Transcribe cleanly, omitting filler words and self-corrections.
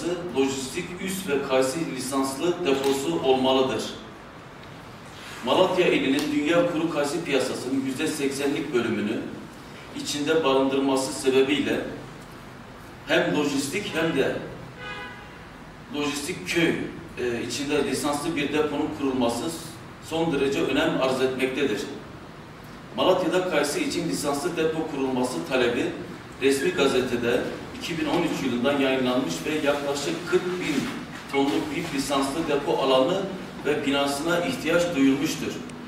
lojistik üs ve kayısı lisanslı deposu olmalıdır. Malatya ilinin dünya kuru kayısı piyasasının %80'lik bölümünü içinde barındırması sebebiyle hem lojistik hem de lojistik köy içinde lisanslı bir deponun kurulması son derece önem arz etmektedir. Malatya'da kayısı için lisanslı depo kurulması talebi resmi gazetede 2013 yılında yayınlanmış ve yaklaşık 40 bin tonluk bir lisanslı depo alanı ve binasına ihtiyaç duyulmuştur.